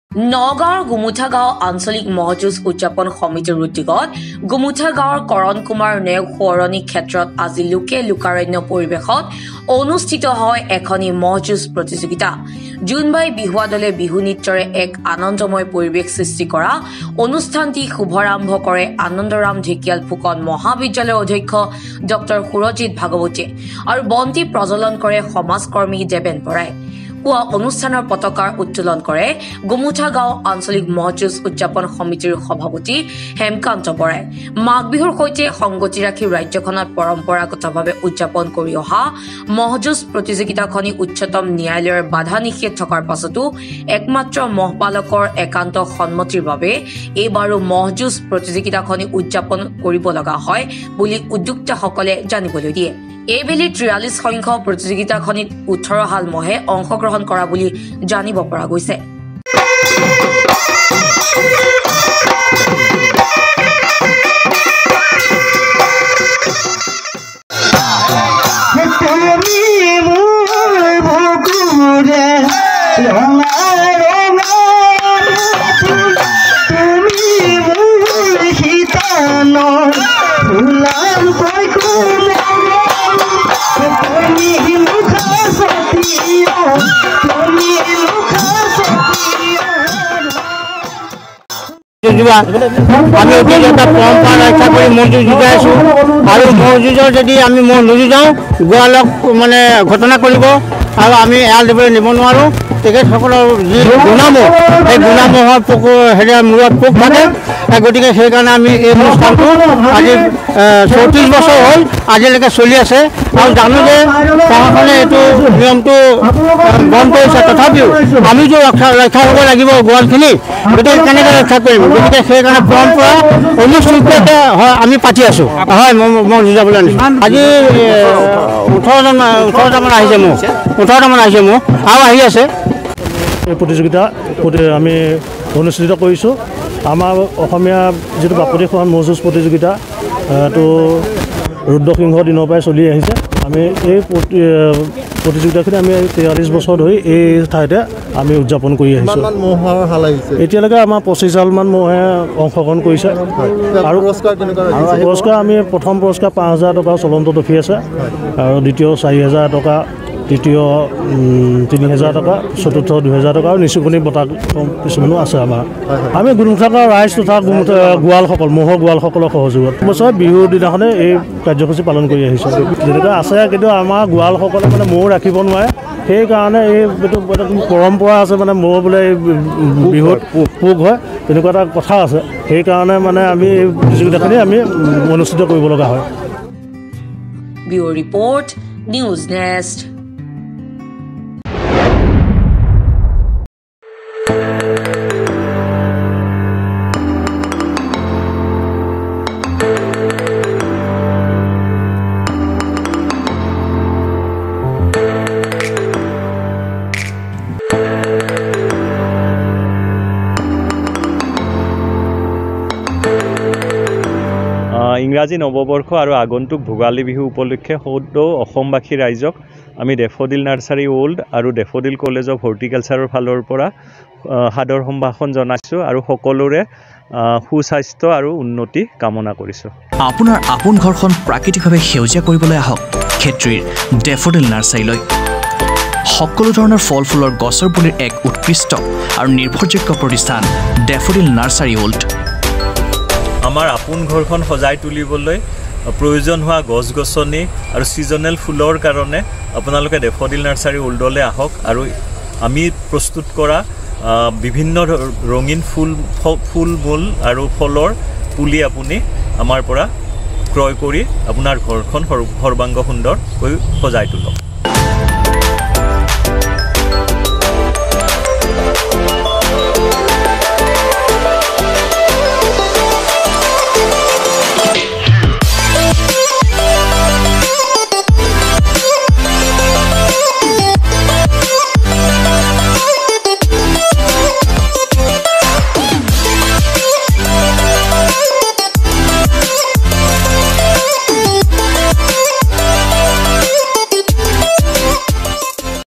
নগাঁৱৰ গুমুঠা গাঁও আঞ্চলিক মহযুঁজ উদযাপন সমিতিৰ উদ্যোগত গুমুঠা গাঁৱৰ কৰণ কুমাৰ নেওগ সোঁৱৰণী ক্ষেত্ৰত আজি লোকে লোকাৰণ্য পৰিৱেশত অনুষ্ঠিত হয় এখনি মহযুঁজ প্ৰতিযোগিতা। জোনবাই বিহুৱা দলে বিহু নৃত্যৰে এক আনন্দময় পৰিৱেশ সৃষ্টি কৰা অনুষ্ঠানটি শুভাৰম্ভ কৰে আনন্দৰাম ঢেকিয়াল ফুকন মহাবিদ্যালয়ৰ অধ্যক্ষ ডক্টৰ সুৰজিৎ ভাগৱতীয়ে আৰু বন্তি প্ৰজ্বলন কৰে সমাজকৰ্মী দেবেন বৰাই। পুৱা অনুষ্ঠানৰ পতাকাৰ উত্তোলন কৰে গুমুঠা গাঁও আঞ্চলিক মহযুঁজ উদযাপন সমিতিৰ সভাপতি হেমকান্ত বৰাই। মাঘ বিহুৰ সৈতে সংগতি ৰাখি ৰাজ্যখনত পৰম্পৰাগতভাৱে উদযাপন কৰি অহা মহযুঁজ প্ৰতিযোগিতাখনি উচ্চতম ন্যায়ালয়ৰ বাধা নিষেধ থকাৰ পাছতো একমাত্ৰ মহপালকৰ একান্ত সন্মতিৰ বাবে এইবাৰো মহযুঁজ প্ৰতিযোগিতাখনি উদযাপন কৰিব লগা হয় বুলি উদ্যোক্তাসকলে জানিবলৈ দিয়ে। এইবেলি 43 সংখ্যক প্ৰতিযোগিতাখনিত 18 হাল মহে অংশগ্ৰহণ কৰা বুলি জানিব পৰা গৈছে। আমি অতীজতা পৰম্পৰা ৰক্ষা কৰি মহযুঁজ যুঁজাই আছোঁ আৰু মহযুঁজৰ যদি আমি মহ নুযুঁজাওঁ গোৱালক মানে ঘটনা কৰিব আৰু আমি এৰাল দিবলৈ নিব নোৱাৰোঁ। তেখেতসকলৰ যি গুণামহ সেই গুণামহৰ পোক মূৰত পোক থাকে। গতিকে সেইকাৰণে আমি এই অনুষ্ঠানটো আজি 34 বছৰ হ'ল আজিলৈকে চলি আছে আৰু জানো যে প্ৰশাসনে এইটো নিয়মটো বন্ধ কৰিছে, তথাপিও আমিতো ৰক্ষা হ'ব লাগিব গোৱালখিনি। গতিকে কেনেকৈ ৰক্ষা কৰিম? গতিকে সেইকাৰণে পৰম্পৰা অনুষ্ঠিততে হয় আমি পাতি আছোঁ। হয় মই যুঁজাবলৈ আনিছোঁ। আজি 18টামান আহিছে মোৰ 18টামান আহিছে মোৰ আৰু আহি আছে। এই প্ৰতিযোগিতা আমি অনুষ্ঠিত কৰিছোঁ। আমাৰ অসমীয়া যিটো বাপতিসাহোন মহযুঁজ প্ৰতিযোগিতা এইটো ৰুদ্ৰসিংহৰ দিনৰ পৰাই চলি আহিছে। আমি এই প্ৰতিযোগিতাখিনি আমি 43 বছৰ ধৰি এই ঠাইতে আমি উদযাপন কৰি আহিছোঁ। এতিয়ালৈকে আমাৰ 25 হালমান মহে অংশগ্ৰহণ কৰিছে আৰু পুৰস্কাৰ আমি প্ৰথম পুৰস্কাৰ 5,000 টকা চলন্ত ট্ৰফি আছে আৰু দ্বিতীয় 4,000 টকা, তৃতীয় 3,000 টকা, চতুৰ্থ 2,000 টকা আৰু নিচুকনি বঁটা কিছুমানো আছে আমাৰ। আমি গুমুঠা গাঁৱৰ ৰাইজ তথা গোৱালসকল মহৰ গোৱালসকলৰ সহযোগত বছৰ বিহুৰ দিনাখনে এই কাৰ্যসূচী পালন কৰি আহিছোঁ। যেনেকৈ আছে কিন্তু আমাৰ গোৱালসকলে মানে মহ ৰাখিব নোৱাৰে, সেইকাৰণে এইটো পৰম্পৰা আছে মানে মহ বোলে বিহুত পোক হয় তেনেকুৱা এটা কথা আছে। সেইকাৰণে মানে আমি এই প্ৰতিযোগিতাখিনি আমি অনুষ্ঠিত কৰিব লগা হয়। Bureau report, news next. ইংৰাজী নৱবৰ্ষ আৰু আগন্তুক ভোগালী বিহু উপলক্ষে সদৌ অসমবাসী ৰাইজক আমি ডেফোডিল নাৰ্চাৰী ওল্ড আৰু ডেফোডিল কলেজ অফ হৰ্টিকালচাৰৰ ফালৰ পৰা সাদৰ সম্ভাষণ জনাইছোঁ আৰু সকলোৰে সুস্বাস্থ্য আৰু উন্নতি কামনা কৰিছোঁ। আপোনাৰ আপোন ঘৰখন প্ৰাকৃতিকভাৱে সেউজীয়া কৰিবলৈ আহক ক্ষেত্ৰীৰ ডেফোডিল নাৰ্চাৰীলৈ। সকলো ধৰণৰ ফল ফুলৰ গছৰ পুলিৰ এক উৎকৃষ্ট আৰু নিৰ্ভৰযোগ্য প্ৰতিষ্ঠান ডেফোডিল নাৰ্চাৰী ওল্ড। আমাৰ আপোন ঘৰখন সজাই তুলিবলৈ প্ৰয়োজন হোৱা গছ গছনি আৰু ছিজনেল ফুলৰ কাৰণে আপোনালোকে ডেফোডিল নাৰ্চাৰী ওল্ডলৈ আহক আৰু আমি প্ৰস্তুত কৰা বিভিন্ন ৰঙীন ফুল মূল আৰু ফলৰ পুলি আপুনি আমাৰ পৰা ক্ৰয় কৰি আপোনাৰ ঘৰখন সৰ্বাংগ সুন্দৰকৈ সজাই তোলক।